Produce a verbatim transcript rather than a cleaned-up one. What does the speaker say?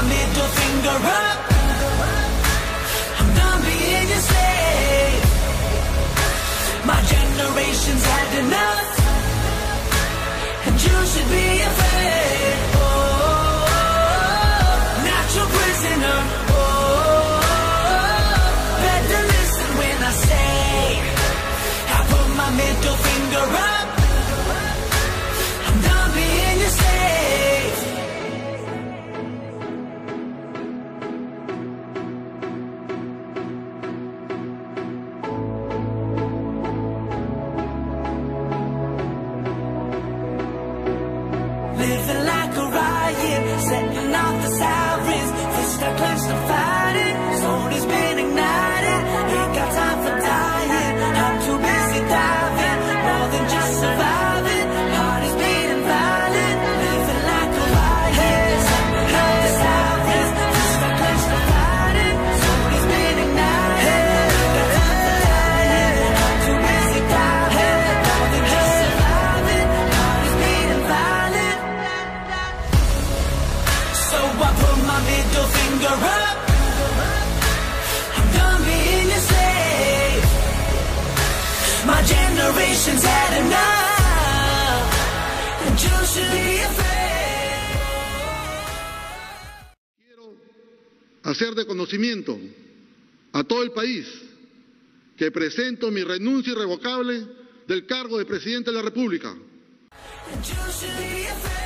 middle finger up. I'm done being your slave. My generation's had enough, and you should be afraid. Oh, not your prisoner. Oh, better listen when I say I put my middle finger up. I'm done being your slave. Living like a riot, setting off the sirens. Fist are clenched and fighting, soul has been ignited. Ain't got time for dying, I'm too busy diving. More than just surviving, heart is beating violent. Living like a riot, setting off the sirens. Fist are clenched and fighting, soul has been ignited. Ain't got time for dying, I'm too busy diving. More than just surviving, heart is beating violent. So I put my middle finger up. I'm done being your slave. My generation's had enough, and you should be afraid. Quiero hacer de conocimiento a todo el país que presento mi renuncia irrevocable del cargo de presidente de la República. And you should be afraid.